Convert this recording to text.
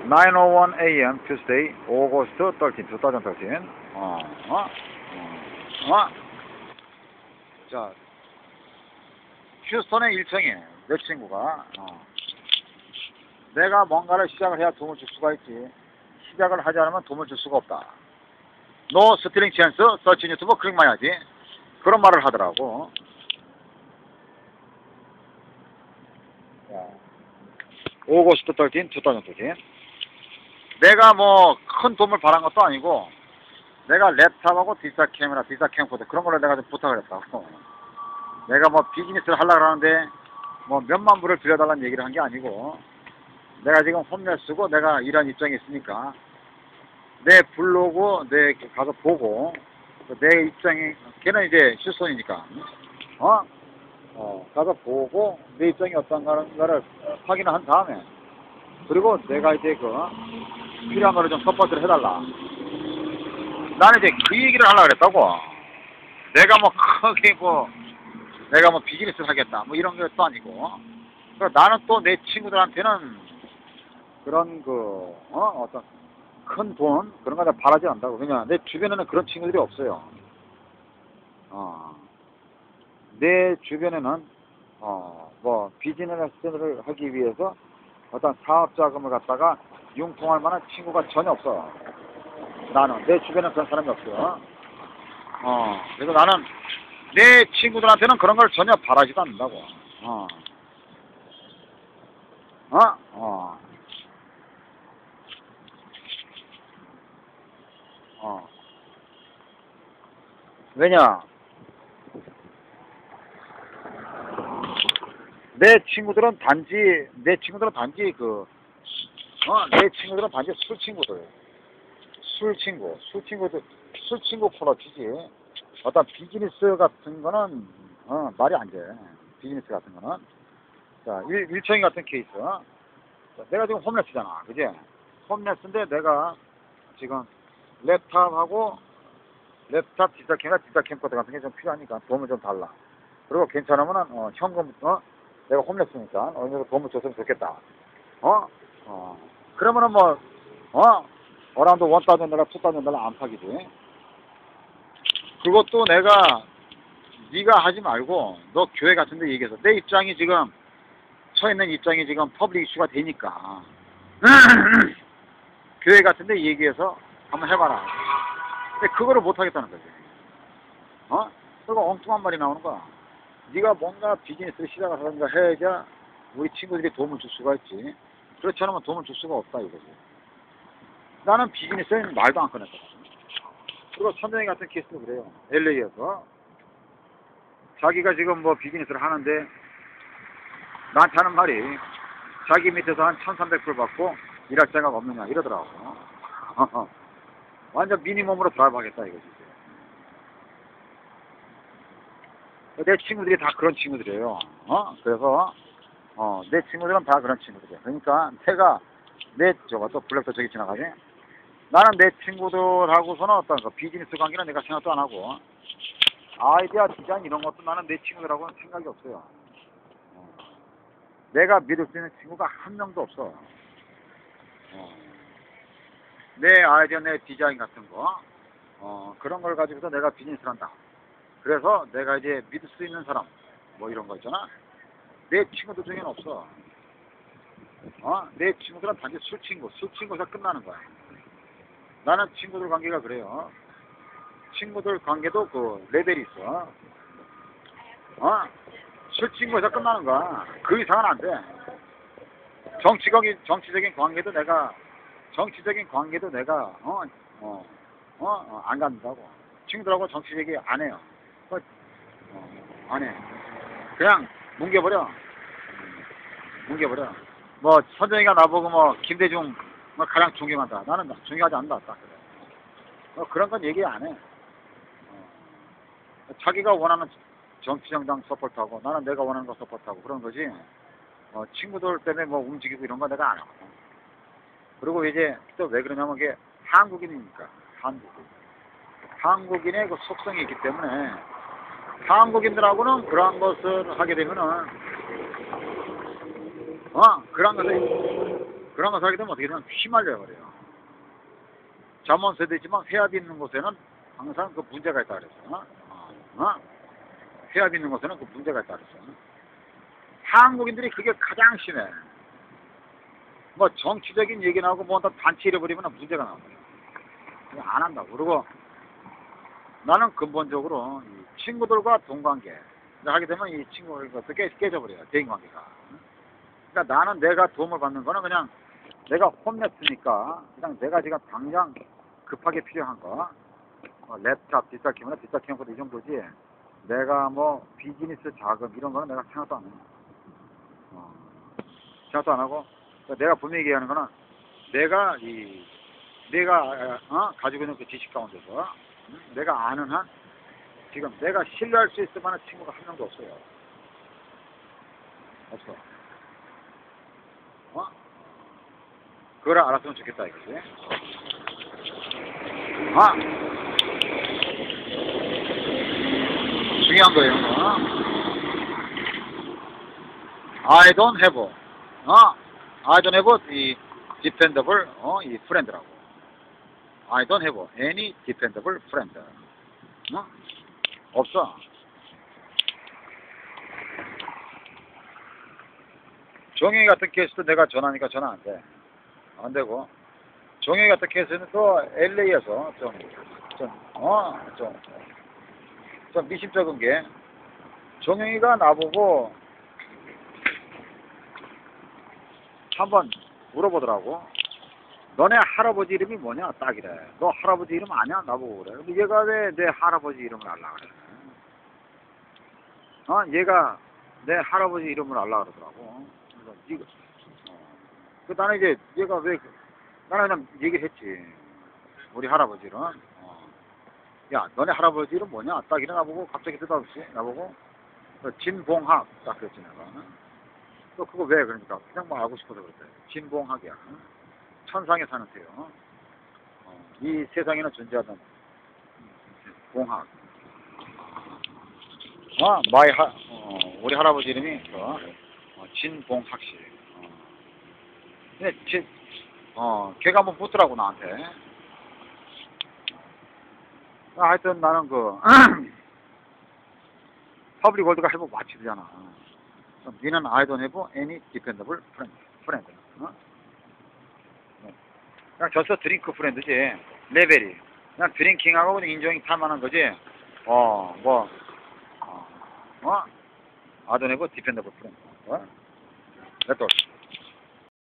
9:01 a.m. Tuesday, August 13, 2013. 자, 휴스턴의 일정이 내 친구가 내가 뭔가를 시작을 해야 도움을 줄 수가 있지. 시작을 하지 않으면 도움을 줄 수가 없다. 노 스틸링 찬스, 서치 유튜버 클릭만 해야지. 그런 말을 하더라고. 오거스트 13, 2013. 내가 뭐 큰 도움을 바란 것도 아니고 내가 랩탑하고 디지털 카메라, 디지털 캠코더 그런 걸로 내가 좀 부탁을 했다고. 내가 뭐 비즈니스를 하려고 하는데 뭐 몇만 불을 들여달라는 얘기를 한 게 아니고 내가 지금 홈레 쓰고 내가 이런 입장에 있으니까 내 블로그 내 가서 보고 내 입장이 걔는 이제 휴스턴이니까 가서 보고 내 입장이 어떤가를 확인을 한 다음에 그리고 내가 이제 필요한 거를 좀 서포트를 해달라. 나는 이제 그 얘기를 하려고 그랬다고. 내가 뭐 크게 내가 뭐 비즈니스를 하겠다 뭐 이런 것도 아니고. 나는 또 내 친구들한테는 그런 어떤 큰 돈 그런 거 내가 바라지 않는다고. 왜냐 내 주변에는 그런 친구들이 없어요. 내 주변에는 뭐 비즈니스를 하기 위해서 어떤 사업 자금을 갖다가 융통할 만한 친구가 전혀 없어. 나는 내 주변에 그런 사람이 없어. 그래서 나는 내 친구들한테는 그런 걸 전혀 바라지도 않는다고. 왜냐? 내 친구들은 단지 내 친구들은 단지 술 친구들. 술 친구 코너치지. 어떤 비즈니스 같은 거는 말이 안 돼. 비즈니스 같은 거는. 자, 일청이 같은 케이스. 자, 내가 지금 홈레스잖아, 그지? 홈레스인데 내가 지금 랩탑 디지털 캠이나 디지털 캠코더 같은 게 좀 필요하니까 도움을 좀 달라. 그리고 괜찮으면은 현금 내가 홈레스니까 어느 정도 도움을 줬으면 좋겠다. 그러면은 어라운드 $1,000 $2,000 안팎이지. 그것도 네가 하지 말고 너 교회 같은 데 얘기해서 내 입장이 지금 서 있는 입장이 지금 퍼블릭 이슈가 되니까 교회 같은 데 얘기해서 한번 해봐라. 근데 그거를 못 하겠다는 거지. 그리고 엉뚱한 말이 나오는 거야. 네가 뭔가 비즈니스를 시작을 하든가 해야지 우리 친구들이 도움을 줄 수가 있지. 그렇지 않으면 도움을 줄 수가 없다 이거지. 나는 비즈니스는 말도 안 꺼냈거든. 그리고 선정이 같은 케이스도 그래요. LA에서 자기가 지금 뭐 비즈니스를 하는데 나한테 하는 말이 자기 밑에서 한 1,300불 받고 일할 생각 없느냐 이러더라고. 완전 미니멈으로 드라이브 하겠다 이거지. 내 친구들이 다 그런 친구들이에요. 그래서 내 친구들은 다 그런 친구들이에요. 그러니까 내가 또 블랙도 저기 지나가지. 나는 내 친구들하고서는 어떤 비즈니스 관계는 내가 생각도 안 하고 아이디어 디자인 이런 것도 나는 내 친구들하고는 생각이 없어요. 내가 믿을 수 있는 친구가 한 명도 없어. 내 아이디어 내 디자인 같은 거 그런 걸 가지고서 내가 비즈니스를 한다. 그래서 내가 이제 믿을 수 있는 사람 뭐 이런 거 있잖아. 내 친구들 중에는 없어. 내 친구들은 단지 술 친구에서 끝나는 거야. 나는 친구들 관계가 그래요. 친구들 관계도 레벨이 있어. 술 친구에서 끝나는 거야. 그 이상은 안 돼. 정치적인 관계도 내가 안 갖는다고. 친구들하고 정치 얘기 안 해요. 안 해. 그냥 뭉개버려. 뭐 선정이가 나보고 뭐 김대중 가장 존경한다. 나는 존경하지 않는다. 딱 그래. 그런 건 얘기 안 해. 자기가 원하는 정치정당 서포트하고 나는 내가 원하는 거 서포트하고 그런 거지. 친구들 때문에 뭐 움직이고 이런 거 내가 안 하고. 그리고 이제 또 왜 그러냐면 이게 한국인이니까. 한국인의 그 속성이 있기 때문에 한국인들하고는 그러한 것을 하게 되면은 그런 것을 그런 거 살게 되면 어떻게 되면 휘말려 버려요. 잠원세대지만 회합이 있는 곳에는 항상 그 문제가 있다 그랬어. 회합이 있는 곳에는 그 문제가 있다 그랬어. 한국인들이 그게 가장 심해. 뭐 정치적인 얘기 나오고 뭐 단체 잃어버리면 문제가 나와요. 그냥 안 한다고. 그리고 나는 근본적으로 이 친구들과 동관계 하게 되면 이 친구가 깨져버려요. 대인관계가. 그러니까 나는 내가 도움을 받는 거는 그냥 내가 혼냈으니까 그냥 내가 지금 당장 급하게 필요한 거 랩탑, 디지털 캐머라, 디지털 캠코더 이 정도지 내가 뭐 비즈니스 자금 이런 거는 내가 생각도 안 해요. 생각도 안 하고 내가 분명히 얘기하는 거는 내가 가지고 있는 그 지식 가운데서 내가 아는 한 지금 내가 신뢰할 수 있을 만한 친구가 한 명도 없어요. 없어. 그걸 알았으면 좋겠다 이거지. 중요한 거예요. I don't have I don't have 이 dependable 이 friend라고. I don't have any dependable friend. 없어. 종영이 같은 케이스도 내가 전화하니까 전화 안 돼. 안 되고. 종영이 같은 케이스는 또 LA에서 좀 미심쩍은 게 종영이가 나보고 한번 물어보더라고. 너네 할아버지 이름이 뭐냐? 딱이래. 너 할아버지 이름 아냐? 나보고 그래. 근데 얘가 왜 내 할아버지 이름을 알라 그래? 얘가 내 할아버지 이름을 알라 그러더라고. 그래서 나는 이제 얘가 왜 나는 그냥 얘기를 했지. 우리 할아버지는 야 너네 할아버지 이름 뭐냐? 딱 이래 나보고 갑자기 뜨다없이 나보고 진봉학 딱 그랬지 내가. 너 그거 왜 그러니까 그냥 뭐 알고 싶어서 그랬대. 진봉학이야. 천상에 사는 새요. 이 세상에는 존재하던 봉학. 우리 할아버지 이름이 진봉학 씨. 근데 걔가 한번 묻더라고 나한테. 하여튼 나는 퍼블릭 월드가 해보고 마치잖아. 니는 I don't have any dependable friend. 그냥 저서 드링크 프렌드지. 레벨이. 그냥 드링킹하고 그냥 인조잉 탈만한 거지. I don't have dependable friend. That's all.